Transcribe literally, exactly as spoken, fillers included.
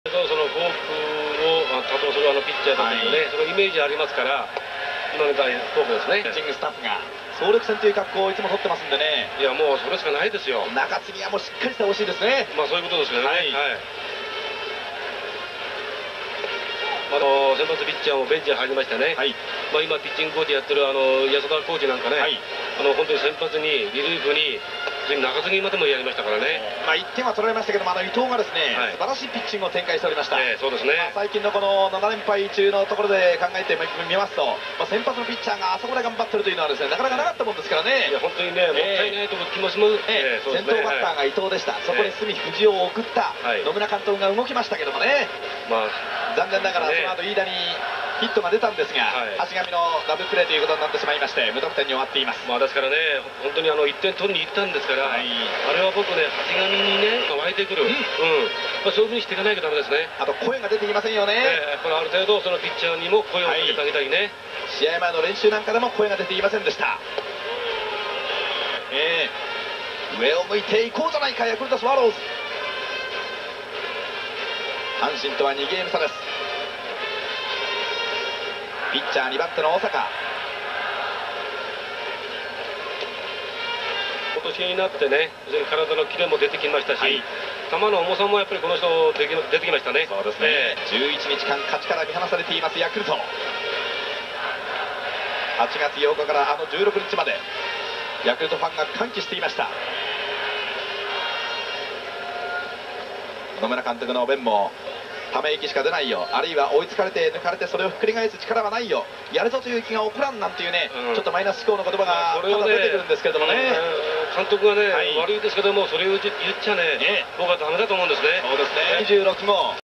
そのフォークを多投するあのピッチャーだというね、はい、そのイメージありますから、今みたいなフォークですね。 ピッチングスタッフが総力戦という格好をいつも取ってますんでね。 いや、もうそれしかないですよ。 中継ぎはもうしっかりしてほしいですね。 まあそういうことですよね。はい、はい。あの先発ピッチャーもベンチに入りましたね、はい、まあ今、ピッチングコーチやってるあの安田コーチなんかね、はい、あの本当に先発に、リリーフに、中継ぎまでもやりましたからね、 まあいってんは取られましたけども、あの伊藤がですね、はい、素晴らしいピッチングを展開しておりました、 えー、そうですね、 まあ最近のこのなな連敗中のところで考えてみますと、まあ、先発のピッチャーがあそこで頑張ってるというのはですね、なかなかなかったもんですからね、 いや本当にね、もったいないと気もします、 えーえー、先頭バッターが伊藤でした、はい、そこに隅藤を送った、はい、野村監督が動きましたけどもね、まあ、残念ながらその後飯田にヒットが出たんですが、はい、橋上のダブルプレーということになってしまいまして、無得点に終わっています。 まあですからね、本当にあのいってん取りに行ったんですから、はい、あれは僕ね、橋上にね、湧いてくる、うん、うん、まあ、そういうふうにしていかないとダメですね。 あと声が出ていませんよね。 えー、やっぱりある程度、そのピッチャーにも声をかけてあげたいね、はい、 試合前の練習なんかでも声が出ていませんでした。えー、上を向いていこうじゃないか、ヤクルトスワローズ。阪神とはにゲーム差です。ピッチャーにばん手の大阪、 今年になってね、体のキレも出てきましたし、はい、球の重さもやっぱりこの人出てきましたね。 そうですね、えー、じゅういちにちかん勝ちから見放されていますヤクルト。はちがつようかからあのじゅうろくにちまでヤクルトファンが歓喜していました。野村監督の弁も、ため息しか出ないよ、あるいは追いつかれて抜かれてそれをひっくり返す力はないよ、やるぞという気が起こらんなんていうね、うん、ちょっとマイナス思考の言葉がただ出てくるんですけれどもね、 うん、監督がね、はい、悪いですけども、それを言っちゃね、ね、僕はダメだと思うんですね。 そうですね、にじゅうろくごう